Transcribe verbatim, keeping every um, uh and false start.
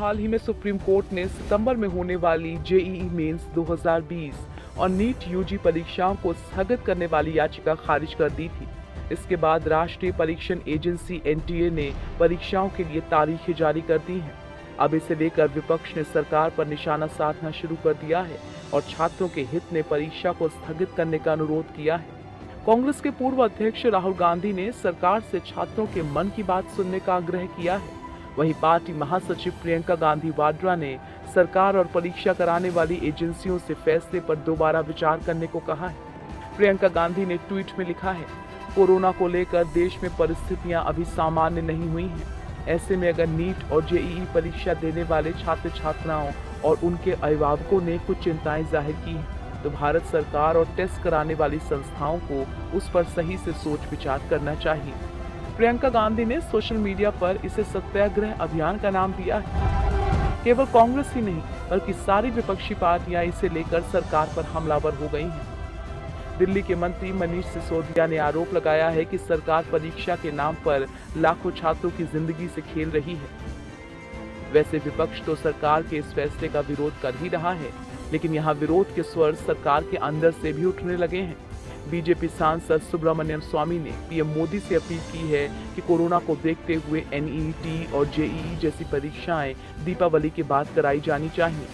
हाल ही में supreme court ने सितंबर में होने वाली जेईई मेंस दो हज़ार बीस और नीट यूजी परीक्षाओं को स्थगित करने वाली याचिका खारिज कर दी थी। इसके बाद राष्ट्रीय परीक्षण एजेंसी एनटीए ने परीक्षाओं के लिए तारीखें जारी कर दी हैं। अब इसे लेकर विपक्ष ने सरकार पर निशाना साधना शुरू कर दिया है और छात्रों के हित में परीक्षा को स्थगित करने का अनुरोध किया है। कांग्रेस के पूर्व अध्यक्ष राहुल गांधी ने सरकार से छात्रों के मन की बात सुनने का आग्रह किया है। वहीं पार्टी महासचिव प्रियंका गांधी वाड्रा ने सरकार और परीक्षा कराने वाली एजेंसियों से फैसले पर दोबारा विचार करने को कहा है। प्रियंका गांधी ने ट्वीट में लिखा है, कोरोना को लेकर देश में परिस्थितियां अभी सामान्य नहीं हुई हैं। ऐसे में अगर नीट और जेईई परीक्षा देने वाले छात्र छात्राओं और उनके अभिभावकों ने कुछ चिंताएं जाहिर की हैं, तो भारत सरकार और टेस्ट कराने वाली संस्थाओं को उस पर सही से सोच विचार करना चाहिए। प्रियंका गांधी ने सोशल मीडिया पर इसे सत्याग्रह अभियान का नाम दिया है। केवल कांग्रेस ही नहीं बल्कि सारी विपक्षी पार्टियां इसे लेकर सरकार पर हमलावर हो गई हैं। दिल्ली के मंत्री मनीष सिसोदिया ने आरोप लगाया है कि सरकार परीक्षा के नाम पर लाखों छात्रों की जिंदगी से खेल रही है। वैसे विपक्ष तो सरकार के इस फैसले का विरोध कर ही रहा है, लेकिन यहाँ विरोध के स्वर सरकार के अंदर से भी उठने लगे हैं। बीजेपी सांसद सुब्रमण्यम स्वामी ने पीएम मोदी से अपील की है कि कोरोना को देखते हुए एनईटी और जेईई जैसी परीक्षाएं दीपावली के बाद कराई जानी चाहिए।